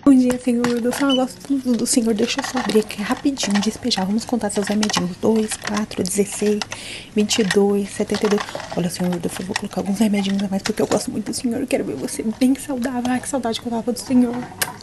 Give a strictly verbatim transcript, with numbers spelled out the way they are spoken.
Bom dia, senhor do céu. Eu gosto do, do senhor. Deixa eu só abrir aqui rapidinho, despejar. Vamos contar seus remedinhos. dois, quatro, dezesseis, vinte e dois, setenta e dois. Olha, senhor, eu vou colocar alguns remedinhos a mais porque eu gosto muito do senhor. Eu quero ver você bem saudável. Ai, que saudade que eu tava do senhor.